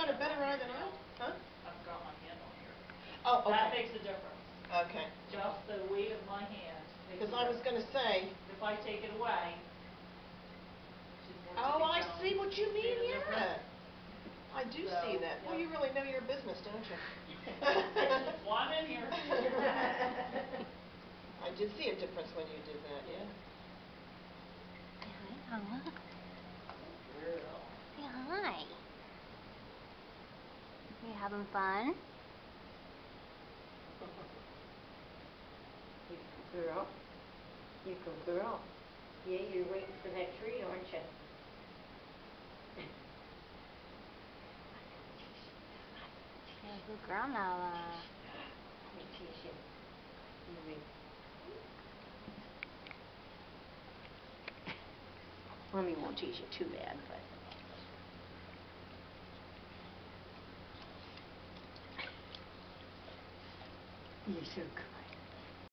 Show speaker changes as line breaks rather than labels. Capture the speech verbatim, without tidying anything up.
got a better eye than I? Huh?
I've got my hand on here.
Oh, okay.
That makes a difference.
Okay.
Just the weight of my hand.
Because I was going to say.
If I take it away.
Oh, I see what you mean,
see
yeah. I do
so,
see that.
Yep.
Well, you really know your business, don't you?
That's why I'm in here.
I did see a difference when you did that, yeah.
Say hi, Ella.
Girl.
Say hi. You having fun?
You go girl. You go girl. Yeah, you're waiting for that treat, aren't you?
You're a good girl now, uh.
Let me tease you. You wait. Mommy won't tease you too bad, but. You're so good.